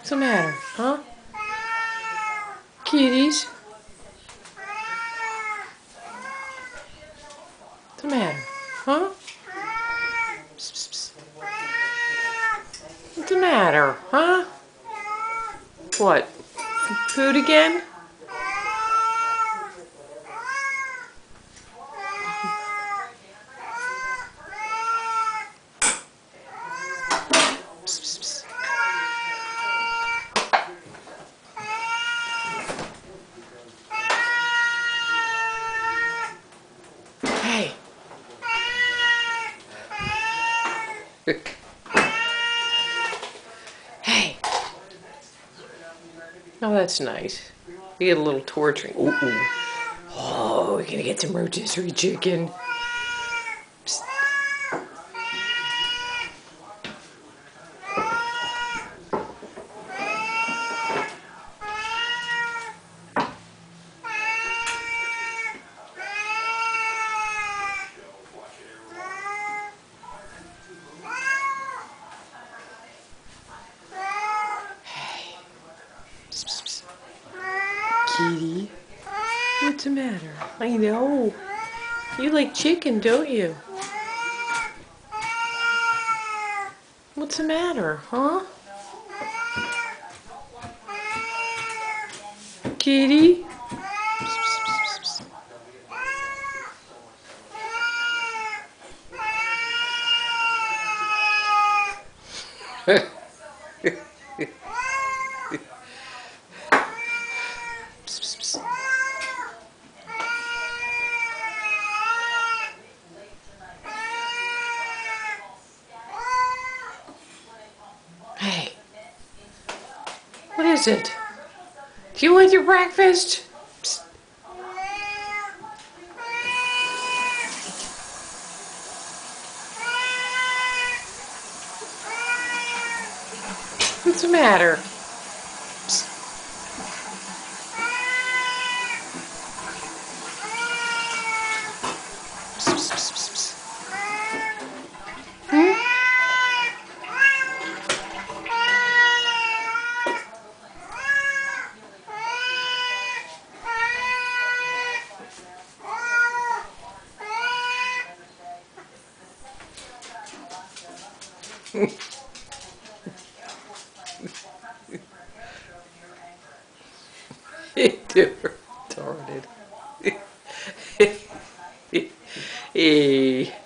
What's the matter, huh? Kitties? What's the matter, huh? Psst, psst, psst. What's the matter, huh? What? Food again? Psst, psst, psst. Hey. Hey. Oh, that's nice. You get a little torturing. Ooh, ooh. Oh, we're gonna get some rotisserie chicken. Psst. Hey. Psst, psst, psst. Kitty, what's the matter? I know. You like chicken, don't you? What's the matter, huh? Kitty? Hey, what is it? Do you want your breakfast? Psst. What's the matter? Psst. Psst, psst, psst, psst. Hmm? Retarded. Hey.